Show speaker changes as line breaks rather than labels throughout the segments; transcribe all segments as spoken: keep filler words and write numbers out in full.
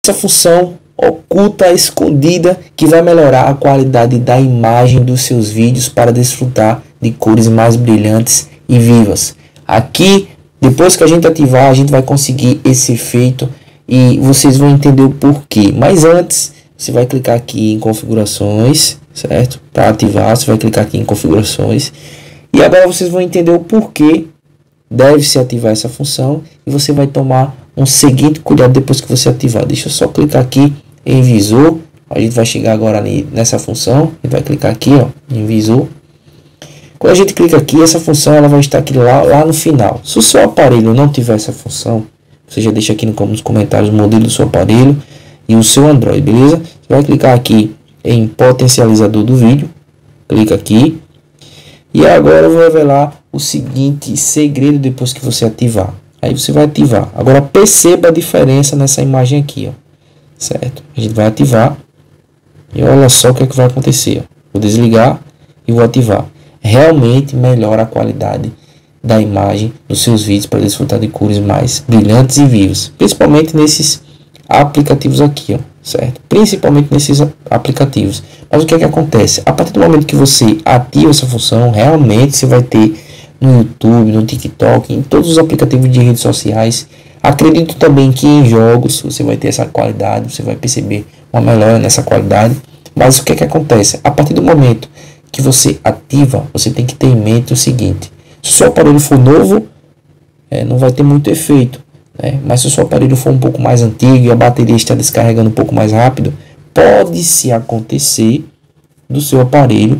essa função oculta, escondida, que vai melhorar a qualidade da imagem dos seus vídeos para desfrutar de cores mais brilhantes e vivas. Aqui, depois que a gente ativar, a gente vai conseguir esse efeito e vocês vão entender o porquê. Mas antes, você vai clicar aqui em configurações, certo? Para ativar, você vai clicar aqui em configurações. E agora vocês vão entender o porquê deve-se ativar essa função. E você vai tomar um seguinte cuidado depois que você ativar. Deixa eu só clicar aqui em visor. A gente vai chegar agora nessa função. A gente vai clicar aqui, ó, em visor. Quando a gente clica aqui, essa função ela vai estar aqui lá, lá no final. Se o seu aparelho não tiver essa função, você já deixa aqui nos comentários o modelo do seu aparelho e o seu Android, beleza? Você vai clicar aqui em potencializador do vídeo. Clica aqui. E agora eu vou revelar o seguinte segredo depois que você ativar. Aí você vai ativar. Agora perceba a diferença nessa imagem aqui, ó. Certo? A gente vai ativar. E olha só o que é que vai acontecer. Ó. Vou desligar e vou ativar. Realmente melhora a qualidade da imagem dos seus vídeos para desfrutar de cores mais brilhantes e vivas. Principalmente nesses aplicativos aqui, ó. Certo? Principalmente nesses aplicativos. Mas o que é que acontece? A partir do momento que você ativa essa função, realmente você vai ter no YouTube, no TikTok, em todos os aplicativos de redes sociais. Acredito também que em jogos você vai ter essa qualidade, você vai perceber uma melhora nessa qualidade. Mas o que é que acontece? A partir do momento que você ativa, você tem que ter em mente o seguinte: se o seu aparelho for novo, é, não vai ter muito efeito, né? Mas se o seu aparelho for um pouco mais antigo e a bateria está descarregando um pouco mais rápido, pode-se acontecer do seu aparelho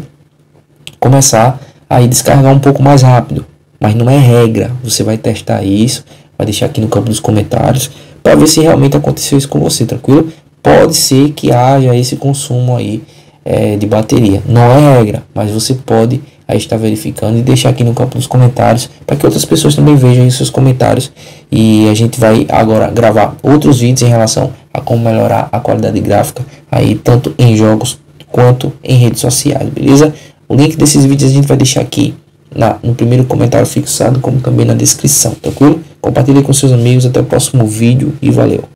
começar a descarregar um pouco mais rápido, mas não é regra. Você vai testar isso, vai deixar aqui no campo dos comentários para ver se realmente aconteceu isso com você, tranquilo? Pode ser que haja esse consumo aí é, de bateria, não é regra, mas você pode aí estar verificando e deixar aqui no campo dos comentários para que outras pessoas também vejam os seus comentários. E a gente vai agora gravar outros vídeos em relação a como melhorar a qualidade gráfica aí tanto em jogos quanto em redes sociais, beleza? O link desses vídeos a gente vai deixar aqui na, no primeiro comentário fixado, como também na descrição, tranquilo? Compartilhe com seus amigos, até o próximo vídeo e valeu!